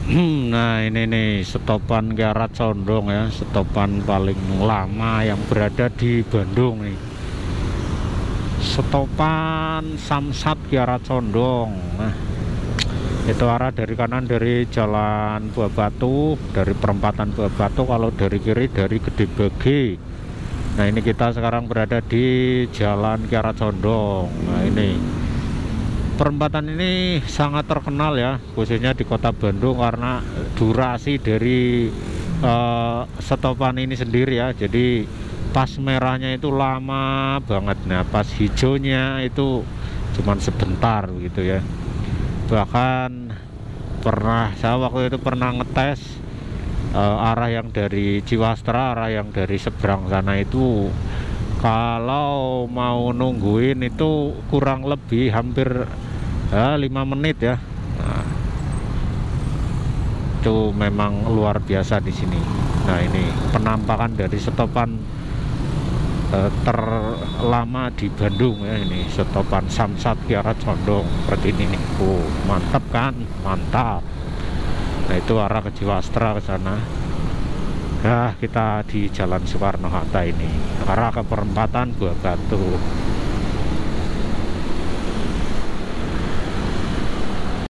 Nah ini nih stopan Kiara Condong ya, stopan paling lama yang berada di Bandung nih. Stopan Samsat Kiara Condong. Nah itu arah dari kanan dari Jalan Buah Batu, dari perempatan Buah Batu. Kalau dari kiri dari Gede Bage. Nah ini kita sekarang berada di Jalan Kiara Condong. Nah ini perempatan ini sangat terkenal ya, khususnya di kota Bandung karena durasi dari stopan ini sendiri ya. Jadi pas merahnya itu lama banget, nah pas hijaunya itu cuman sebentar gitu ya. Bahkan saya waktu itu pernah ngetes arah yang dari Ciwastra, arah yang dari seberang sana itu kalau mau nungguin itu kurang lebih hampir 5 menit ya. Nah, itu memang luar biasa di sini. Nah ini penampakan dari stopan terlama di Bandung ya, ini stopan Samsat Kiara Condong seperti ini nih. Mantap kan, mantap. Nah itu arah ke Ciwastra ke sana. Nah kita di Jalan Soekarno Hatta ini arah ke perempatan Buah Batu.